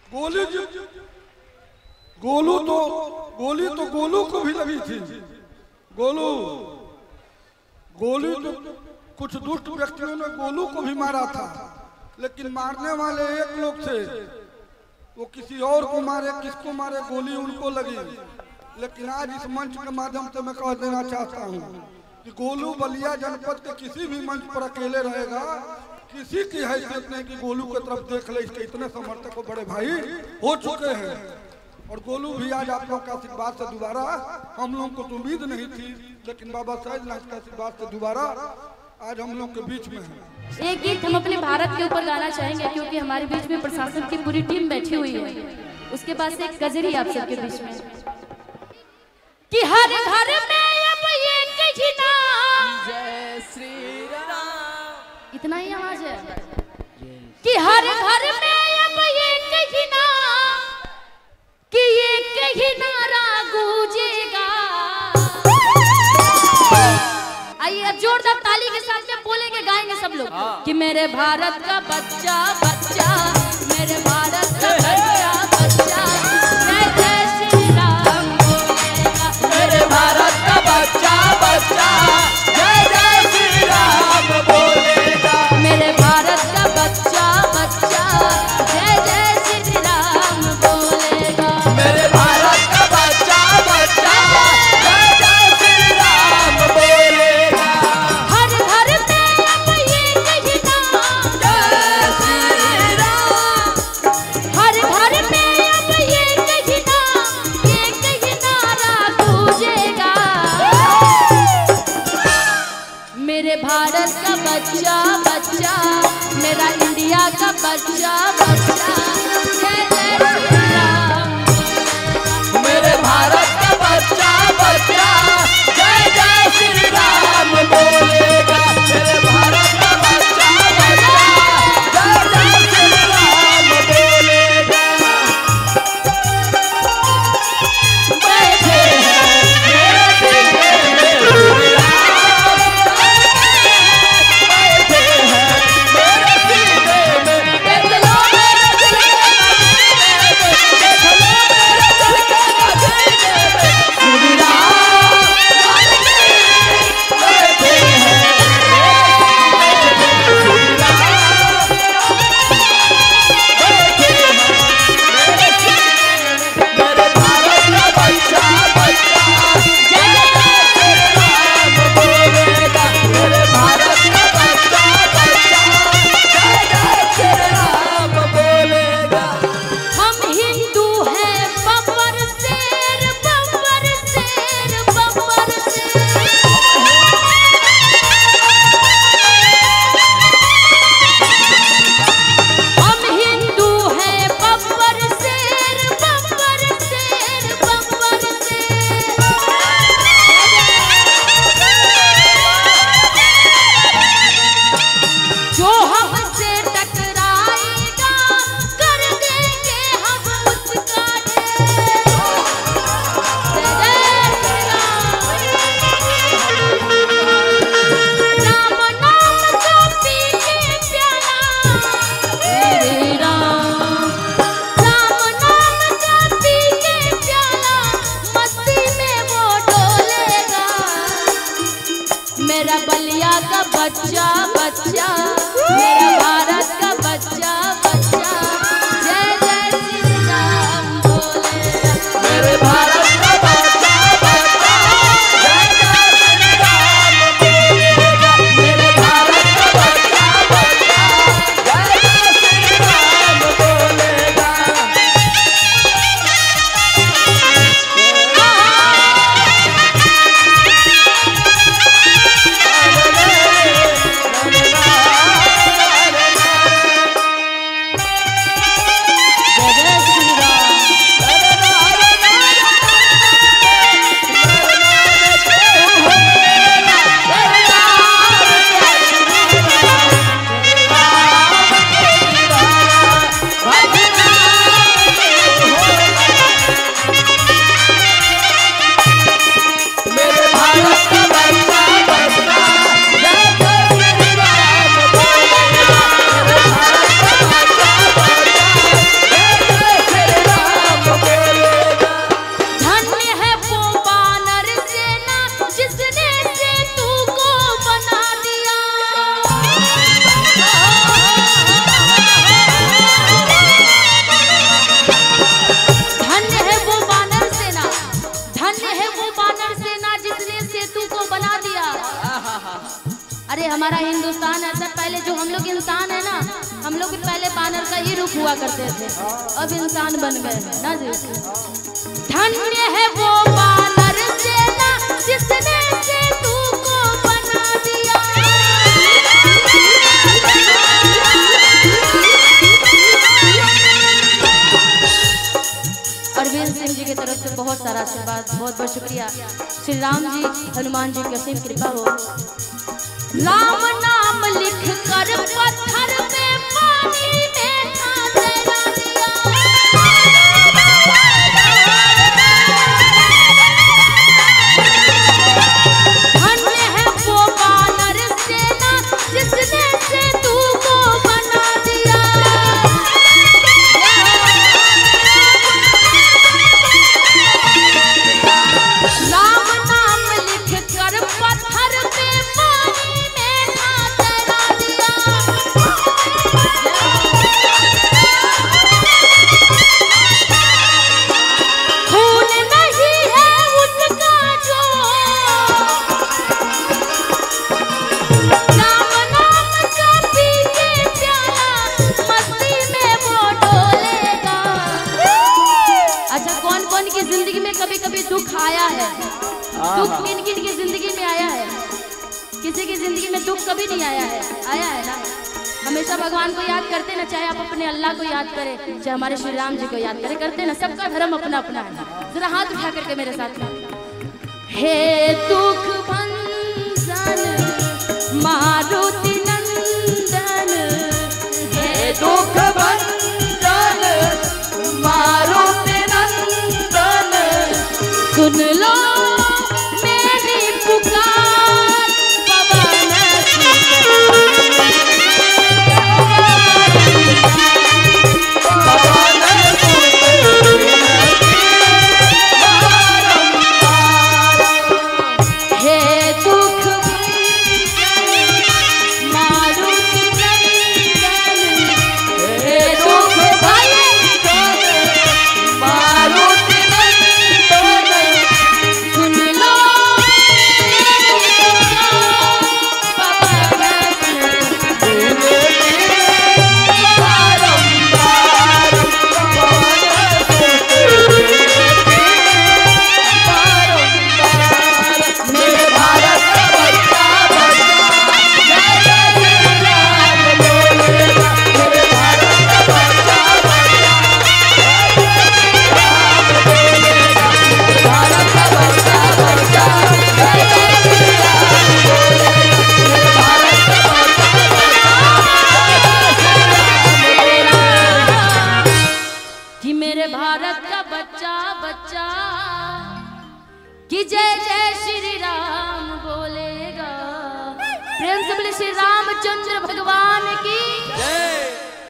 गोली गोलू तो गोली तो गोलू को भी लगी थी। गोली तो कुछ दुष्ट व्यक्तियों ने गोलू को भी मारा था, लेकिन मारने वाले एक लोग थे, वो किसी और को मारे, किसको मारे, गोली उनको लगी। लेकिन आज इस मंच के माध्यम से मैं कह देना चाहता हूँ कि गोलू बलिया जनपद के किसी भी मंच पर अकेले रहेगा, किसी की हैसियत नहीं कि गोलू की तरफ देख ले। इसके इतने समर्थक को बड़े भाई हो चुके हैं, और गोलू भी आज आप लोग के आशीर्वाद से दोबारा, हम लोगों को तो उम्मीद नहीं थी, लेकिन बाबा साहेब नाथ के आशीर्वाद से दोबारा आज हम लोग के बीच में है। एक गीत हम अपने भारत के ऊपर गाना चाहेंगे, क्योंकि हमारे बीच में प्रशासन की पूरी टीम बैठी हुई है। उसके बाद से एक गजरी आप सबके बीच में कि हर घर में अब ये कहना जय श्री राम, इतना ही आवाज है कि हर घर में अब ये कहना कि ये कहना गूंजेगा। आइए अब जोरदार ताली के साथ में बोलेंगे, गाएंगे सब लोग कि मेरे भारत का बच्चा बच्चा, मेरे भारत का बच्चा बच्चा, जय जय श्री राम बोलेगा। मेरे भारत का बच्चा बच्चा जय जय श्री राम बोलेगा। मेरे भारत का बच्चा बच्चा, जय जय श्री राम बोलेगा। मेरे भारत का बच्चा बच्चा जय जय श्री राम बोलेगा। हर घर में अब ये कहना जय श्री राम, हर घर में अब ये कहना गूंजेगा। मेरे भारत का बच्चा बच्चा, मेरा इंडिया का बच्चा बच्चा, जय जय श्री राम। मेरे भारत का बच्चा बच्चा जय जय श्री राम बोलेगा। मेरे भारत का बच्चा बच्चा जय जय श्री राम बोलेगा। बैठे हैं मेरे सीने में श्री राम, बैठे हैं मेरे सीने में। थे, अब इंसान बन गए हैं ना जी। धन्य है वो वानर सेना जिसने से तू को बना दिया। अरविंद सिंह जी की तरफ से बहुत सारा आशीर्वाद, बहुत बहुत शुक्रिया। श्री राम जी हनुमान जी की असीम कृपा हो। राम नाम लिख कर पत्थर में पानी में तैरा दिया। धन्य है वो वानर सेना जिसने से तू को बना दिया। राम नाम लिख कर पत्थर पे पानी में तैरा दिया। खून नहीं है उसका जो राम नाम का पी के प्याला मस्ती में वो डोलेगा। अच्छा, कौन कौन की जिंदगी में कभी कभी दुख आया है? दुख किन किन की जिंदगी में आया है? किसी की जिंदगी में दुख कभी नहीं आया है? आया है ना। हमेशा भगवान को याद करते ना, चाहे आप अपने अल्लाह को याद करें, चाहे हमारे श्री राम जी को याद करें, करते ना। सबका धर्म अपना अपना है। जरा हाथ उठा करके मेरे साथ में, हे दुख भंजन मारुति नंदन, हे दुख भंजन मारुति नंदन, सुन लो मेरी पुकार, पवन हे दुख मारुति नंदन, हे दुख मारुति नंदन, सुन लो कि मेरे भारत का बच्चा बच्चा कि जय जय श्री राम बोलेगा। प्रेम से बोले श्री रामचंद्र भगवान की जय।